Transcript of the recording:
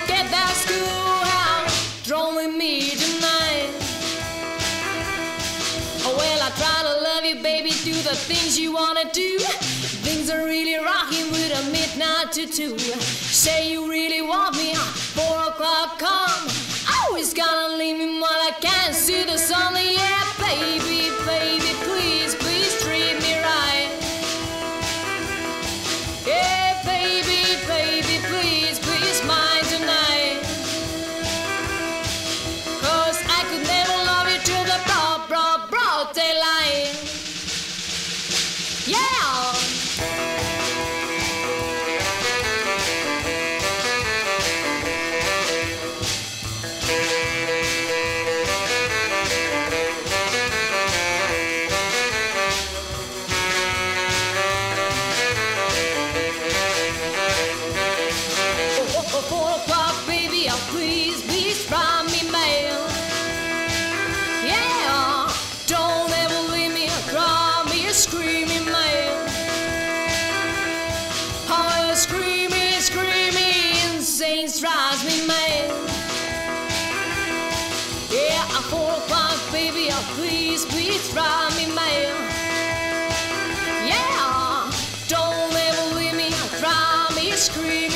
forget that schoolhouse drawn with me tonight. Oh, well, I try to love you, baby, do the things you wanna do. Things are really rocking with a midnight to two. Say you really want me, 4 o'clock come. Always gonna leave me while I can't see the sun. Yeah, baby, baby, please, please treat me right. Yeah, baby, baby, please, please mine tonight. 'Cause I could never love you till the broad daylight. Yeah. Please, please write me mail. Yeah, don't ever leave me, cry me a screaming mail. Oh, screaming, screaming, insane drives me mad. Yeah, 4 o'clock, baby, please, please write me mail. Yeah, don't ever leave me, cry me a screaming.